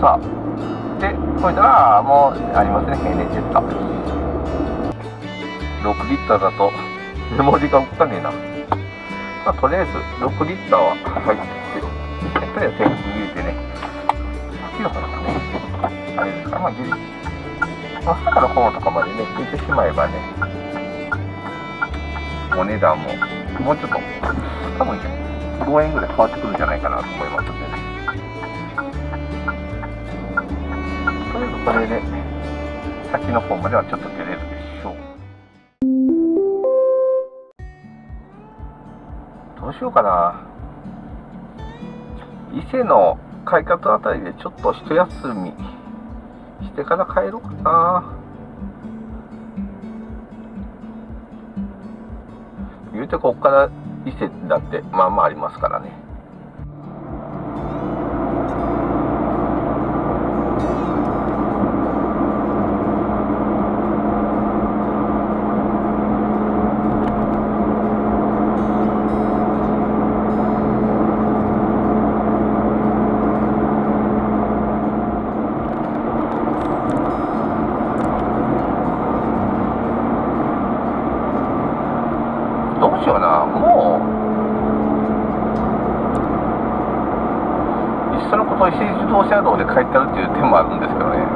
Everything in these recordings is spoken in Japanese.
さで、これだ、もうありますね、平年ジェット。6リッターだとメモリが動かねえな。まあ、とりあえず6リッターは入ってて、とりあえず1000入れてね、いいのかなね。あれですか、まあ、ギリ、まあ、朝からこうとかまでね、入れてしまえばね、お値段ももうちょっと、多分5円ぐらい変わってくるんじゃないかなと思いますんでね。とりあえずこれで、先の方まではちょっと出れるでしょう。どうしようかな。伊勢の快活あたりでちょっと一休みしてから帰ろうかな。言うてこっから伊勢だってまあまあありますからね。どうしような、もういっそのこと石井自動車道で帰ったるっていう手もあるんですけどね。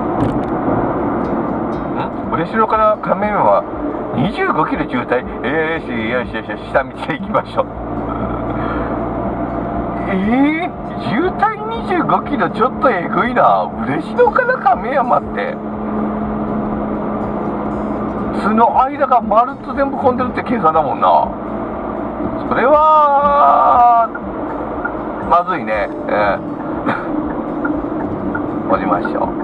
嬉野から亀山は25キロ渋滞。よし、下道で行きましょう。渋滞25キロちょっとえぐいな。嬉野から亀山ってその間がまるっと全部混んでるって計算だもんな。それはまずいね。降りましょう。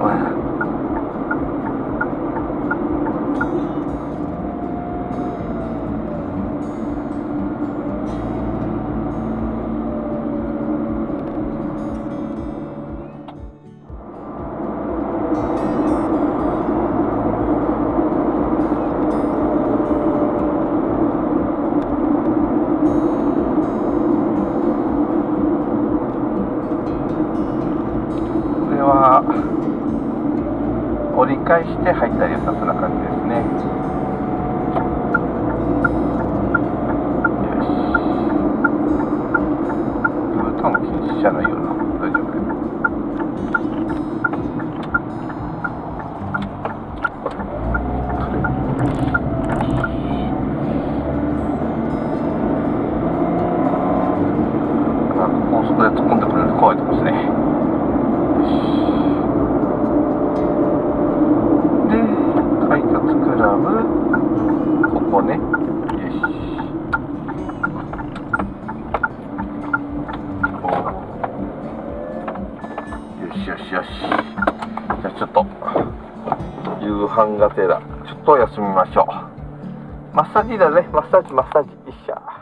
折り返して入ったり良さそうな感じですね。よし。U ターン禁止じゃないよな。大丈夫。高速で突っ込んでくれると怖いとこですね。快活クラブ、ここね。よし。よし。じゃあちょっと夕飯がてらちょっと休みましょう。マッサージだね。マッサージ。よっしゃ。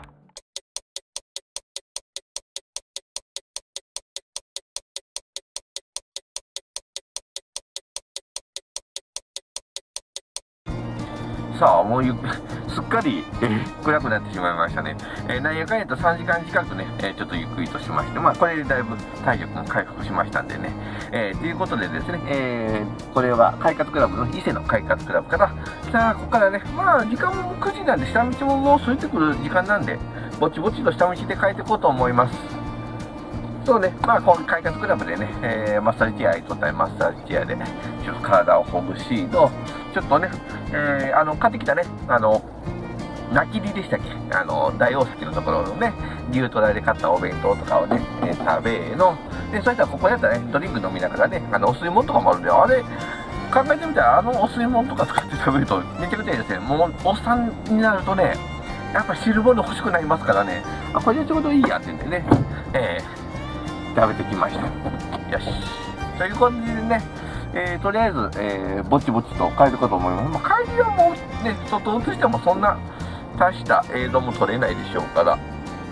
さあ、もうすっかり、暗くなってしまいましたね。なんやかんやと3時間近くね、ちょっとゆっくりとしまして、まあ、これでだいぶ体力も回復しましたんでね。ということでですね、これは快活クラブの伊勢の快活クラブから、さあ、ここからね、まあ、時間も9時なんで、下道ももう過ぎてくる時間なんで、ぼちぼちと下道で帰っていこうと思います。そうね、まあ、この快活クラブでね、マッサージチェアにとったり、マッサージチェアで、ちょっと体をほぐしの、ちょっとね、買ってきたね、なきりでしたっけ、大大崎のところのね、牛トラで買ったお弁当とかをね、食べの、で、そしたらここやったらね、ドリンク飲みながらね、お吸い物とかもあるんで、あれ、考えてみたら、お吸い物とか使って食べると、めちゃくちゃいいですね。もう、おっさんになるとね、やっぱ汁物欲しくなりますからね、これでちょうどいいやってんでね、食べてきました。よし。という感じでね、とりあえず、ぼちぼちと帰るかと思います。まあ、帰りはもうね、外映してもそんな大した映像も撮れないでしょうから、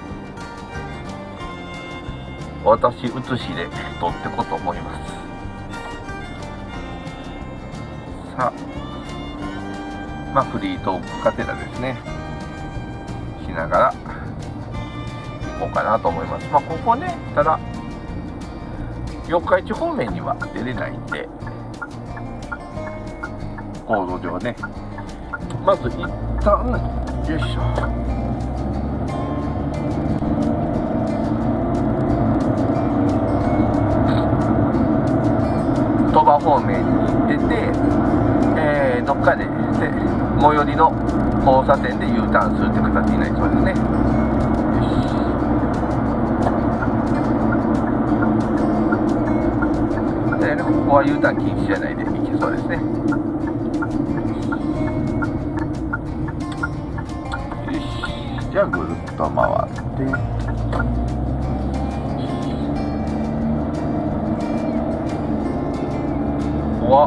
私写しで撮ってこうと思います。さあ、まあ、フリートークがてらですね、しながら行こうかなと思います。まあ、ここね、ただ、 四日市方面には出れないんで、構造上ね、まず一旦、よいしょ。鳥羽方面に出て、どっかで最寄りの交差点で U ターンするって形になりそうですね。で、ここは U ターン禁止じゃないで行けそうですね。よし、じゃあぐるっと回って。は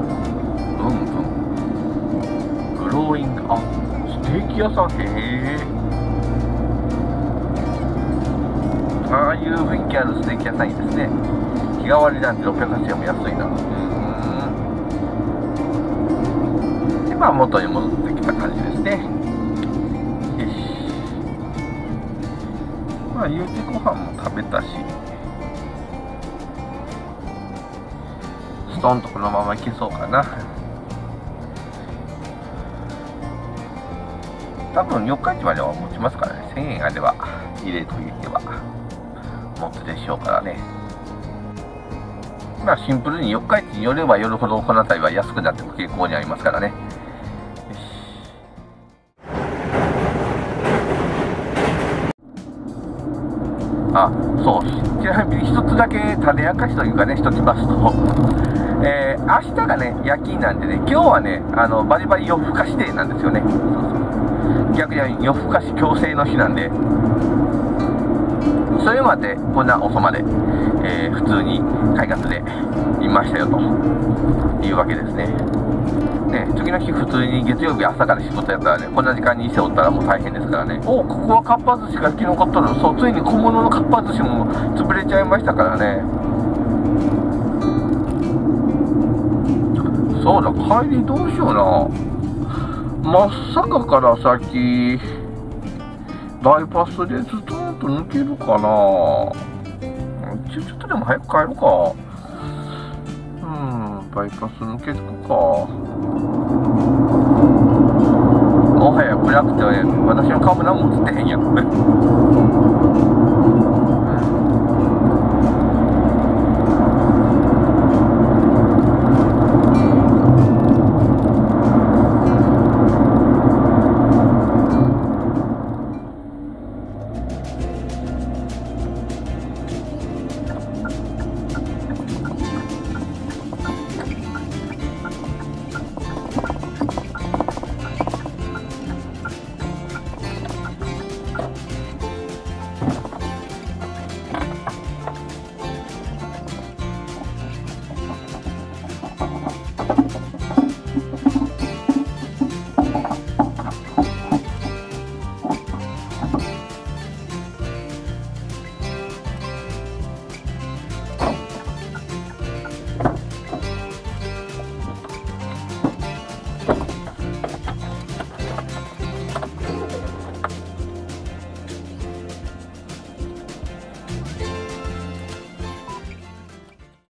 グローイング、ステーキ屋さん、ああいう雰囲気あるステーキ屋さんいいですね。日替わりなんで680円も安いな。で、まあ元に戻ってきた感じですね。よし、まあ言うてご飯も食べたし、ストンとこのままいけそうかな。多分四日市までは持ちますからね。1000円あれば入れといては持つでしょうからね。まあシンプルに四日市に寄れば寄るほどこの辺りは安くなっても傾向にありますからね。そう、ちなみに一つだけ種明かしというかね、しときますと、明日がね、夜勤なんでね、今日はね、バリバリ夜更かしデーなんですよね。そうそう、逆に夜更かし強制の日なんで、それまでこんな遅まで、普通に快活でいましたよというわけですね。次の日普通に月曜日朝から仕事やったらね、こんな時間に店おったらもう大変ですからね。ここはかっぱ寿司が生き残っとる。そう、ついに小物のかっぱ寿司も潰れちゃいましたからね。そうだ、帰りどうしような。真坂から先バイパスでズトンと抜けるかな。ちょっとでも早く帰るか。バイパス抜けてくか。もはや暗くて私の顔も何も映ってへんやん。